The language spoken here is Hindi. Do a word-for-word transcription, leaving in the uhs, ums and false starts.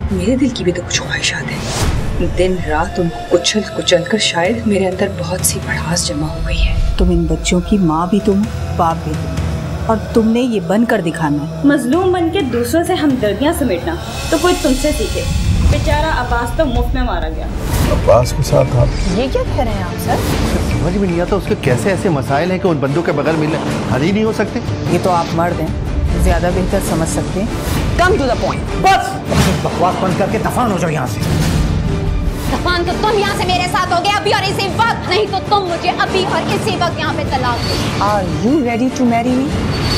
मेरे दिल की भी तो कुछ ख्वाहिशात हैं। दिन रात उनको कुचल कुचल कर शायद मेरे अंदर बहुत सी भड़ास जमा हो गई है। तुम इन बच्चों की माँ भी तुम, बाप भी तुम, और तुमने ये बन कर दिखाना है। मजलूम बन के दूसरों से हमदर्दियाँ समेटना तो कोई तुमसे सीखे। बेचारा अब्बास तो मुफ्त में मारा गया। अब्बास के साथ आप ये क्या कह रहे हैं आप सर? समझ में नहीं आता उसके कैसे ऐसे मसाइल हैं कि उन बंदों के बगैर मिलने हल ही नहीं हो सकते। ये तो आप मर्द हैं, ज्यादा बेहतर समझ सकते हैं। Come to the point. बस बकवास बंद करके दफान हो जाओ यहाँ से। दफान तो तुम यहाँ से मेरे साथ हो गए अभी और इसी वक्त, नहीं तो तुम मुझे अभी और इसी वक्त यहाँ पे तलाक दो। Are you ready to marry me?